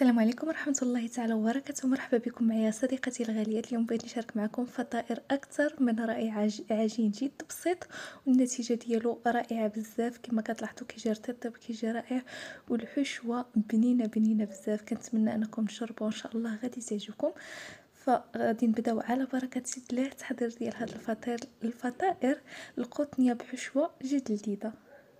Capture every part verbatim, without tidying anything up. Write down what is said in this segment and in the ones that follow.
السلام عليكم ورحمة الله تعالى وبركاته. مرحبا بكم معايا صديقتي الغالية. اليوم بغيت نشارك معكم فطائر أكثر من رائع، عج- عجين جد بسيط والنتيجة ديالو رائعة بزاف. كما كتلاحظوا كيجي رطيب كيجي رائع والحشوة بنينة بنينة بزاف. كنتمنى انكم تجربوا ان شاء الله غادي تعجبكم. فغادي نبداو على بركة الله. التحضير ديال هاد الفطير الفطائر القطنية بحشوة جد لذيذة.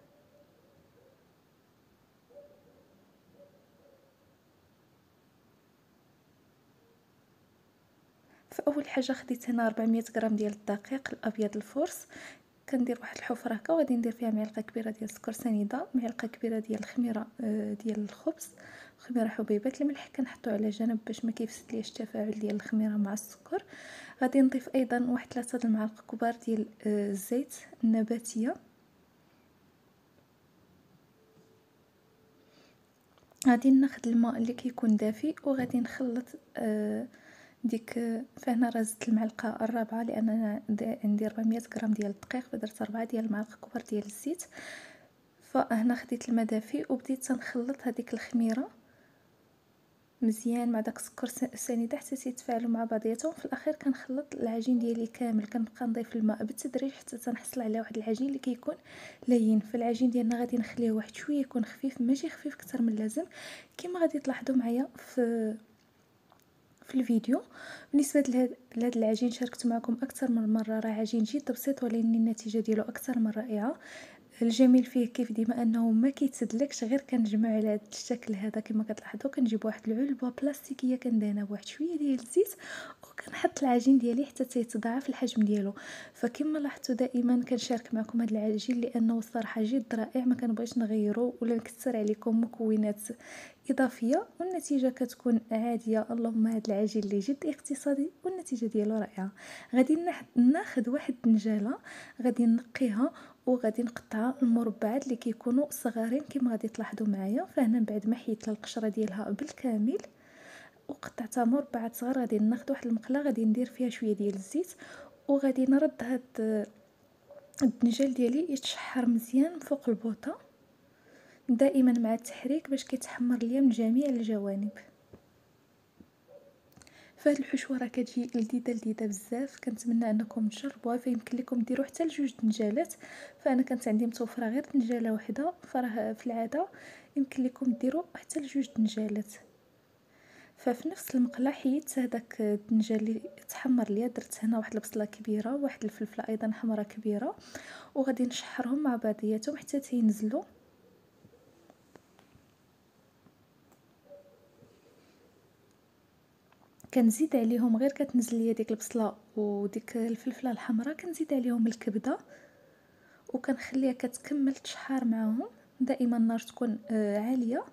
فاول حاجه خديت هنا أربعمية غرام ديال الدقيق الابيض الفورس. كندير واحد الحفره هكا وغادي ندير فيها معلقه كبيره ديال السكر سنيده، معلقه كبيره ديال الخميره ديال الخبز، خميره حبيبات. الملح كنحطو على جنب باش ما كيفسد ليش التفاعل ديال الخميره مع السكر. غادي نضيف ايضا واحد ثلاثة د المعالق كبار ديال الزيت النباتيه. غادي ناخذ الماء اللي كيكون دافي وغادي نخلط آه ديك. فهنا راه زدت المعلقه الرابعه لان انا عندي أربعمية غرام ديال الدقيق، فدرت أربعة ديال المعالق كبار ديال الزيت. فهنا خديت الماء دافي وبديت تنخلط هذيك الخميره مزيان مع داك السكر السنيده حتى تيتفاعلوا مع بعضياتهم. في الاخير كنخلط العجين ديالي كامل، كنبقى نضيف الماء بالتدريج حتى تنحصل على واحد العجين اللي كيكون لين. فالعجين ديالنا غادي نخليه واحد شويه يكون خفيف، ماشي خفيف اكثر من اللازم كما غادي تلاحظوا معايا في في الفيديو. بالنسبه لهذا العجين شاركت معكم اكثر من مره، راه عجين جد بسيط ولكن النتيجه ديالو اكثر من رائعه. الجميل فيه كيف ديما انه ما كيتسدلكش، غير كنجمع على هذا الشكل هذا. كما كتلاحظوا كنجيب واحد العلبه بلاستيكيه كندهنها بواحد شويه ديال الزيت وكنحط العجين ديالي حتى تيتضاعف الحجم ديالو. فكما لاحظتوا دائما كنشارك معكم هذا العجين لانه الصراحه جد رائع، ما كنبغيش نغيرو ولا نكثر عليكم مكونات اضافيه والنتيجه كتكون عاديه. اللهم هذا العجين اللي جد اقتصادي والنتيجه ديالو رائعه. غادي ناخذ واحد النجاله، غادي نقيها وغادي نقطعها المربعات اللي كيكونوا صغارين كما غادي تلاحظوا معايا. فهنا بعد ما حيدت القشره ديالها بالكامل وقطعتها مربعات صغار، غادي ناخذ واحد المقله غادي ندير فيها شويه ديال الزيت وغادي نرد هاد الدنجال ديالي يتشحر مزيان فوق البوطه دائما مع التحريك باش كيتحمر ليا من جميع الجوانب. فهاد الحشوه راه كتجي لذيذه لذيذه بزاف. كنتمنى انكم تجربوها. فيمكن لكم ديروا حتى لجوج دنجالات، فانا كانت عندي متوفره غير دنجاله وحده، فراه في العاده يمكن لكم ديروا حتى لجوج دنجالات. ففي نفس المقله حيدت هذاك الدنجال اللي تحمر ليا، درت هنا واحد البصله كبيره واحد الفلفله ايضا حمراء كبيره وغادي نشحرهم مع بعضياتهم حتى تينزلوا. كنزيد عليهم غير كتنزل ليا ديك البصله وديك الفلفله الحمراء كنزيد عليهم الكبده وكنخليها كتكمل تشحار معاهم. دائما النار تكون عاليه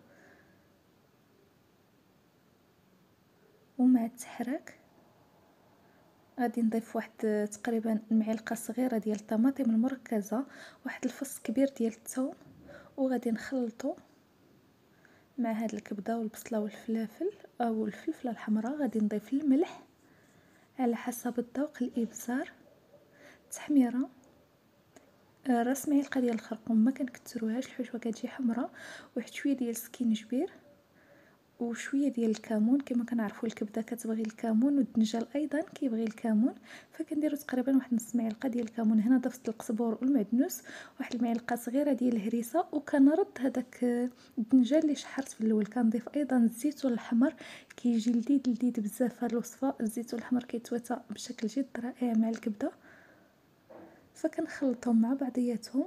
ومع التحراك غادي نضيف واحد تقريبا معلقه صغيره ديال الطماطم المركزه، واحد الفص كبير ديال الثوم وغادي نخلطو مع هاد الكبده والبصله والفلافل او الفلفله الحمراء. غادي نضيف الملح على حسب الذوق، الابزار، تحميره، راس معلقه ديال الخرقوم ما كنكثروهاش، الحشوه كتجي حمراء، واحد شويه ديال السكينجبير وشويه ديال الكمون. كما كنعرفوا الكبده كتبغي الكمون والدنجال ايضا كيبغي الكمون، فكنديروا تقريبا واحد نص معلقه ديال الكمون. هنا ضفت القزبور والمعدنوس، واحد المعلقه صغيره ديال الهريسه وكنرد هذاك الدنجال اللي شحرت في الاول. كنضيف ايضا الزيتون الاحمر كيجي لذيذ لذيذ بزاف هاد الوصفه. الزيتون الاحمر كيتواتى بشكل جد رائع مع الكبده، فكنخلطهم مع بعضياتهم.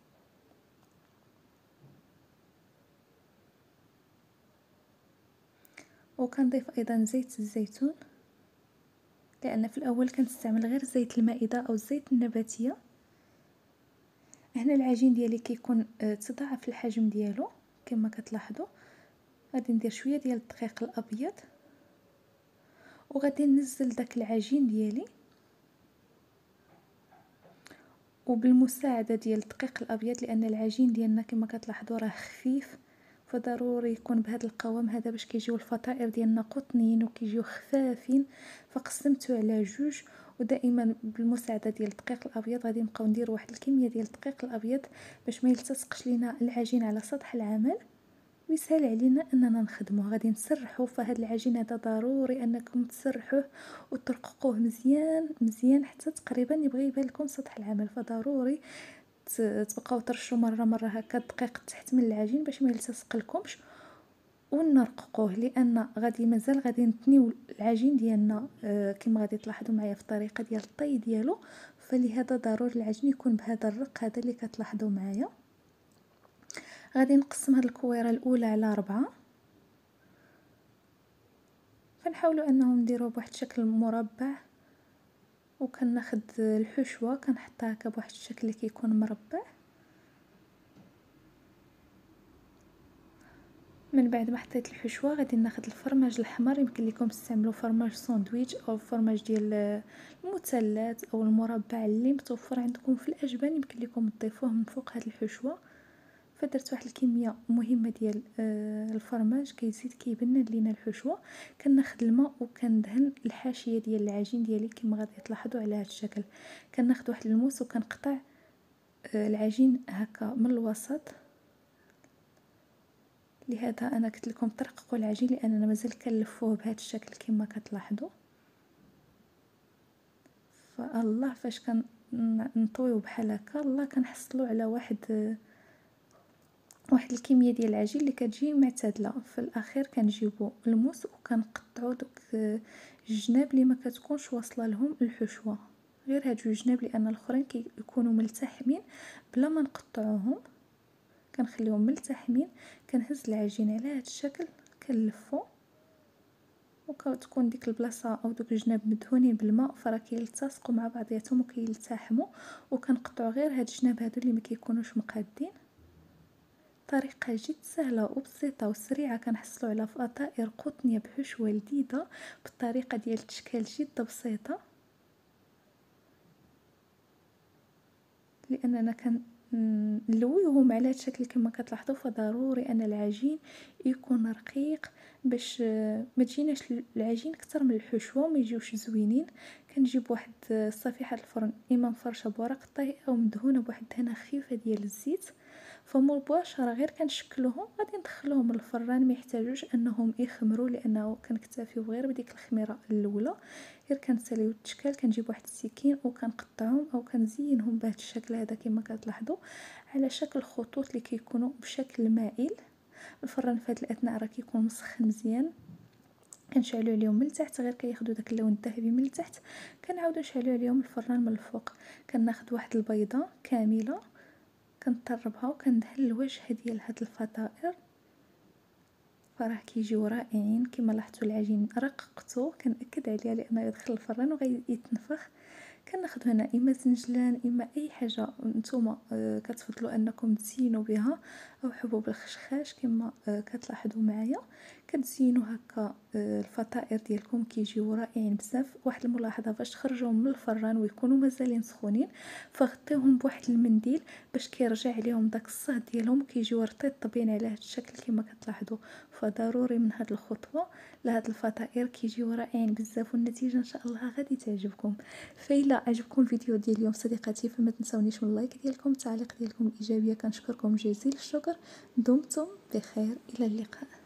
وكنضيف ايضا زيت الزيتون لان في الاول كنستعمل غير زيت المائده او الزيت النباتيه. هنا العجين ديالي كيكون تضاعف الحجم ديالو كما كتلاحظوا. غادي ندير شويه ديال الدقيق الابيض وغادي ننزل داك العجين ديالي، وبالمساعده ديال الدقيق الابيض لان العجين ديالنا كما كتلاحظوا راه خفيف، فضروري يكون بهذا القوام هذا باش كيجيو الفطائر ديالنا قطنيين وكيجيو خفافين. فقسمته على جوج ودائما بالمساعده ديال الدقيق الابيض غادي نبقاو ندير واحد الكميه ديال الدقيق الابيض باش ما يلتصقش لينا العجين على سطح العمل. ويسهل علينا اننا نخدموه. غادي نسرحوه، فهاد العجين هذا ضروري انكم تسرحوه وترققوه مزيان مزيان حتى تقريبا يبغي يبان لكم سطح العمل. فضروري تبقاو ترشوا مره مره هكا دقيق تحت من العجين باش ما يلتصق لكمش، ونرققوه لان غادي مازال غادي نتنيو العجين ديالنا آه كما غادي تلاحظوا معايا في الطريقه ديال الطي ديالو. فلهذا ضروري العجين يكون بهذا الرق هذا اللي كتلاحظوا معايا. غادي نقسم هاد الكويره الاولى على ربعة، فنحاولوا انهم نديروه بواحد الشكل مربع، وكناخد الحشوه كنحطها هكا بواحد الشكل اللي كيكون مربع. من بعد ما حطيت الحشوه غادي ناخد الفرماج الاحمر، يمكن لكم تستعملوا فرماج ساندويتش او فرماج ديال المثلث او المربع اللي متوفر عندكم في الاجبان، يمكن لكم تضيفوه من فوق هاد الحشوه. فدرت واحد الكميه مهمه ديال الفرماج كيزيد كيبنن لينا الحشوه. كناخد الماء وكندهن الحاشيه ديال العجين ديالي كما غادي تلاحظوا على هذا الشكل. كناخد واحد الموس وكنقطع العجين هكا من الوسط. لهذا انا قلت لكم ترققوا العجين لاننا مازال كنلفوه بهذا الشكل كما كتلاحظوا. فالله فاش كنطويو بحال هكا الله كنحصلوا على واحد واحد الكميه ديال العجين اللي كتجي معتدله. في الاخير كنجيبوا الموس وكنقطعوا دوك الجناب اللي ما كتكونش واصله لهم الحشوه، غير هاد جوج جناب لان الاخرين كيكونوا ملتحمين بلا ما نقطعوهم. كنخليهم ملتحمين. كنهز العجين على هاد الشكل كنلفو، وكتكون ديك البلاصه او دوك الجناب مدهونين بالماء فراه كيلتصقوا مع بعضياتهم وكيلتحموا. وكنقطعوا غير هاد الجناب هادو اللي ما كيكونوش مقادين. طريقه جد سهله وبسيطه وسريعه. كنحصلوا على فطائر قطنيه بحشوه لذيذه بالطريقه ديال التشكال جد بسيطه، لاننا كان نلويوهم على هذا الشكل كما كتلاحظوا. فضروري ان العجين يكون رقيق باش ما تجيناش العجين اكثر من الحشوه وما يجيوش زوينين. كنجيب واحد صفيحه الفرن اما مفرشه بورق الطهي او مدهونه بواحد الدهنه خفيفه ديال الزيت. فمباشره غير كنشكلوهم غادي ندخلوهم للفران، ما يحتاجوش انهم يخمروا لانه كنكتفيو غير بديك الخميره الاولى. غير كنساليو التشكال كنجيب واحد السكين وكنقطعهم او كنزينهم بهذا الشكل هذا كما كتلاحظوا على شكل خطوط اللي كيكونوا بشكل مائل. الفران في هذه الاثناء راه كيكون مسخن مزيان. كنشعلوا عليهم من التحت غير كياخذوا داك اللون الذهبي من التحت. كنعاودوا نشعلوا عليهم الفران من الفوق. كناخذ واحد البيضه كامله كنطربها وكندهن الوجه ديال هاد الفطائر. فراه كيجيو رائعين. كما لاحظتوا العجين رققته كنأكد عليها لانه يدخل الفران وغيتنفخ. كناخذ هنا اما زنجلان اما اي حاجه نتوما كتفضلوا انكم تزينوا بها او حبوب الخشخاش كما كتلاحظوا معايا. كتزينوا هكا الفطائر ديالكم كيجيو رائعين بزاف. واحد الملاحظه فاش تخرجوهم من الفران ويكونوا مازالين سخونين فغطيوهم بواحد المنديل باش كيرجع عليهم داك الصهد ديالهم وكيجيو رطيط طبيين على هذا الشكل كما كتلاحظوا. فضروري من هذه الخطوه لهاد الفطائر كيجيو رائعين بزاف والنتيجه ان شاء الله غادي تعجبكم. فإلا عجبكم الفيديو ديال اليوم صديقاتي فما تنسونيش من اللايك ديالكم التعليق ديالكم الايجابيه. كنشكركم جزيل الشكر. دمتم بخير، الى اللقاء.